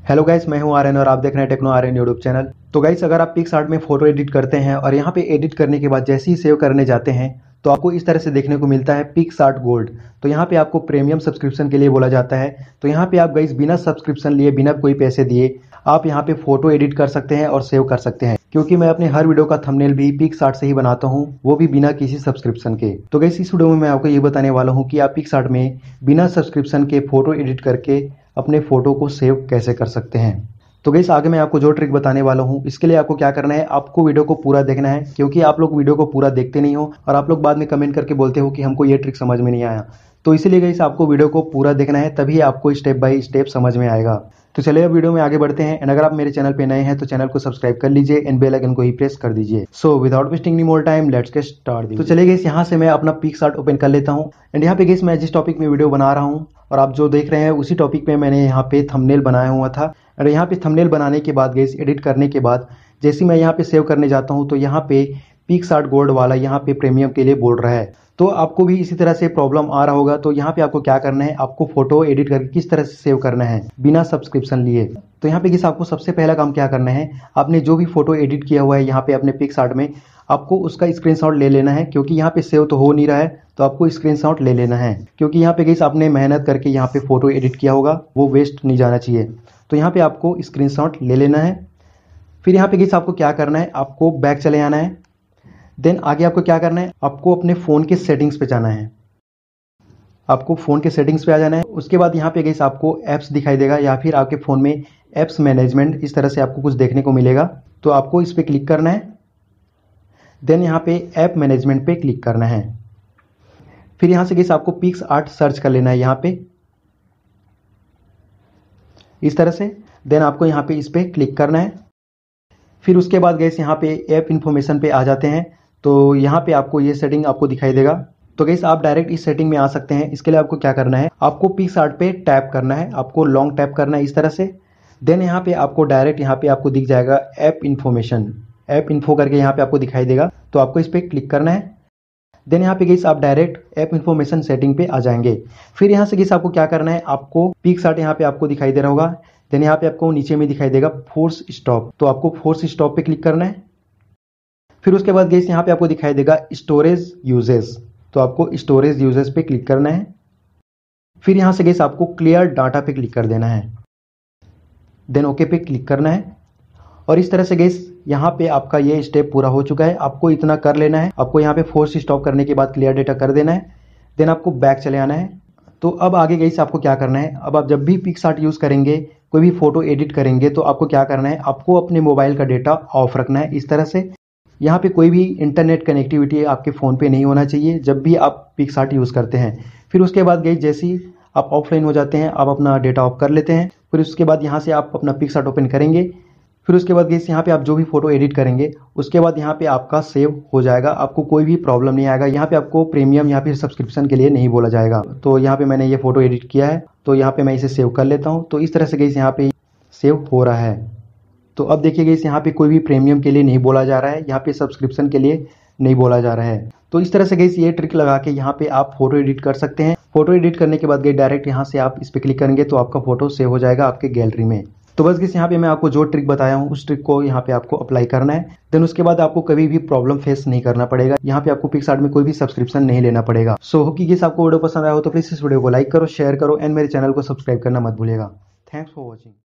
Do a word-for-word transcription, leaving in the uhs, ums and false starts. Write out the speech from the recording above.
Hello guys, मैं हूं आर्यन और आप देख रहे हैं टेक्नो आर्यन यूट्यूब चैनल। तो गाइस, अगर आप पिक्सआर्ट में फोटो एडिट करते हैं और यहां पे एडिट करने के बाद जैसे ही सेव करने जाते हैं तो आपको इस तरह से देखने को मिलता है पिक्सआर्ट गोल्ड। तो यहां पे आपको प्रीमियम सब्सक्रिप्शन के लिए बोला जाता है। तो यहां पे आप गाइस बिना सब्सक्रिप्शन लिए, बिना कोई पैसे दिए आप यहां पे फोटो एडिट कर सकते हैं और सेव कर सकते हैं, क्योंकि मैं अपने हर वीडियो का थंबनेल भी पिक्सआर्ट से ही बनाता हूं, वो भी बिना किसी सब्सक्रिप्शन के। तो गाइस, इस वीडियो में मैं आपको ये बताने वाला हूं कि आप पिक्सआर्ट में बिना सब्सक्रिप्शन के फोटो एडिट करके अपने फोटो को सेव कैसे कर सकते हैं। तो गाइस, आगे मैं आपको जो ट्रिक बताने वाला हूं, इसके लिए आपको क्या करना है, आपको वीडियो को पूरा देखना है, क्योंकि आप लोग वीडियो को पूरा देखते नहीं हो और आप लोग बाद में कमेंट करके बोलते हो कि हमको ये ट्रिक समझ में नहीं आया। तो इसीलिए गाइस, आपको वीडियो को पूरा देखना है, तभी आपको स्टेप बाय स्टेप समझ में आएगा। तो चलिए अब वीडियो में आगे बढ़ते हैं। एंड अगर आप मेरे चैनल पे नए हैं तो चैनल को सब्सक्राइब कर लीजिए एंड बेल आइकन को ही प्रेस कर दीजिए। So without wasting any more time, let's get start. तो चलिए गाइस, यहाँ से मैं अपना पिक्सआर्ट ओपन कर लेता हूँ। एंड यहाँ पे गाइस, मैं जिस टॉपिक में वीडियो बना रहा हूँ और आप जो देख रहे हैं उसी टॉपिक में मैंने यहाँ पे थंबनेल बनाया हुआ था। और यहाँ पे थंबनेल बनाने के बाद गाइस, एडिट करने के बाद जैसे मैं यहाँ पे सेव करने जाता हूँ तो यहाँ पे पिक्सआर्ट गोल्ड वाला यहाँ पे प्रीमियम के लिए बोल रहा है। तो आपको भी इसी तरह से प्रॉब्लम आ रहा होगा। तो यहाँ पे आपको क्या करना है, आपको फोटो एडिट करके किस तरह से सेव करना है बिना सब्सक्रिप्शन लिए। तो यहाँ पे गाइस, आपको सबसे पहला काम क्या करना है, आपने जो भी फोटो एडिट किया हुआ है यहाँ पे अपने पिक्सआर्ट में, आपको उसका स्क्रीनशॉट ले लेना है, क्योंकि यहाँ पे सेव तो हो नहीं रहा है। तो आपको स्क्रीनशॉट ले लेना है, क्योंकि यहाँ पे गाइस आपने मेहनत करके यहाँ पे फोटो एडिट किया होगा, वो वेस्ट नहीं जाना चाहिए। तो यहाँ पे आपको स्क्रीनशॉट ले लेना है। फिर यहाँ पे गाइस आपको क्या करना है, आपको बैक चले आना है। देन आगे आपको क्या करना है, आपको अपने फ़ोन के सेटिंग्स पे जाना है। आपको फ़ोन के सेटिंग्स पे आ जाना है। उसके बाद यहाँ पे गाइस आपको ऐप्स दिखाई देगा, या फिर आपके फ़ोन में ऐप्स मैनेजमेंट इस तरह से आपको कुछ देखने को मिलेगा। तो आपको इस पर क्लिक करना है। देन यहाँ पे ऐप मैनेजमेंट पे क्लिक करना है। फिर यहाँ से गाइस आपको पिक्सआर्ट सर्च कर लेना है यहाँ पे इस तरह से। देन आपको यहाँ पे इस पर क्लिक करना है। फिर उसके बाद गाइस यहाँ पे ऐप इन्फॉर्मेशन पे आ जाते हैं। तो यहाँ पे आपको ये सेटिंग आपको दिखाई देगा। तो गाइस, आप डायरेक्ट इस सेटिंग में आ सकते हैं। इसके लिए आपको क्या करना है, आपको पिक्सआर्ट पे टैप करना है, आपको लॉन्ग टैप करना है इस तरह से। देन यहाँ पे आपको डायरेक्ट यहाँ पे आपको दिख जाएगा ऐप इन्फॉर्मेशन, ऐप इन्फो करके यहाँ पे आपको दिखाई देगा। तो आपको इस पर क्लिक करना है। देन यहाँ पे गाइस आप डायरेक्ट ऐप इन्फॉर्मेशन सेटिंग पे आ जाएंगे। फिर यहाँ से गाइस आपको क्या करना है, आपको पिक्सआर्ट यहाँ पे आपको दिखाई दे रहा होगा। देन यहाँ पे आपको नीचे में दिखाई देगा फोर्स स्टॉप। तो आपको फोर्स स्टॉप पे क्लिक करना है। फिर उसके बाद गाइस यहाँ पे आपको दिखाई देगा स्टोरेज यूजेस। तो आपको स्टोरेज यूजेस पे क्लिक करना है। फिर यहाँ से गाइस आपको क्लियर डाटा पे क्लिक कर देना है। देन ओके पे क्लिक करना है। और इस तरह से गाइस यहाँ पे आपका ये स्टेप पूरा हो चुका है। आपको इतना कर लेना है। आपको यहाँ पे फोर्स स्टॉप करने के बाद क्लियर डेटा कर देना है। देन आपको बैक चले आना है। तो अब आगे गाइस आपको क्या करना है, अब आप जब भी पिक्सआर्ट यूज़ करेंगे, कोई भी फोटो एडिट करेंगे, तो आपको क्या करना है, आपको अपने मोबाइल का डेटा ऑफ रखना है इस तरह से। यहाँ पे कोई भी इंटरनेट कनेक्टिविटी आपके फ़ोन पे नहीं होना चाहिए जब भी आप पिक्सआर्ट यूज़ करते हैं। फिर उसके बाद गाइस जैसे ही आप ऑफलाइन हो जाते हैं, आप अपना डेटा ऑफ कर लेते हैं। फिर उसके बाद यहाँ से आप अपना पिक्सआर्ट ओपन करेंगे। फिर उसके बाद गाइस यहाँ पे आप जो भी फोटो एडिट करेंगे उसके बाद यहाँ पे आपका सेव हो जाएगा। आपको कोई भी प्रॉब्लम नहीं आएगा। यहाँ पे आपको प्रीमियम या फिर सब्सक्रिप्शन के लिए नहीं बोला जाएगा। तो यहाँ पे मैंने ये फोटो एडिट किया है, तो यहाँ पे मैं इसे सेव कर लेता हूँ। तो इस तरह से गाइस यहाँ पे सेव हो रहा है। तो अब देखिए गाइस, यहाँ पे कोई भी प्रीमियम के लिए नहीं बोला जा रहा है, यहाँ पे सब्सक्रिप्शन के लिए नहीं बोला जा रहा है। तो इस तरह से गाइस ये ट्रिक लगा के यहाँ पे आप फोटो एडिट कर सकते हैं। फोटो एडिट करने के बाद गाइस डायरेक्ट यहाँ से आप इस पर क्लिक करेंगे तो आपका फोटो सेव हो जाएगा आपके गैलरी में। तो बस गाइस, यहाँ पे मैं आपको जो ट्रिक बताया हूँ उस ट्रिक को यहाँ पे आपको अप्लाई करना है। देन उसके बाद आपको कभी भी प्रॉब्लम फेस नहीं करना पड़ेगा। यहाँ पे आपको पिक्सआर्ट में कोई भी सब्सक्रिप्शन नहीं लेना पड़ेगा। सो होप कि गाइस आपको वीडियो पसंद आया हो तो प्लीज इस वीडियो को लाइक करो, शेयर करो एंड मेरे चैनल को सब्सक्राइब करना मत भूलिएगा। Thanks for watching.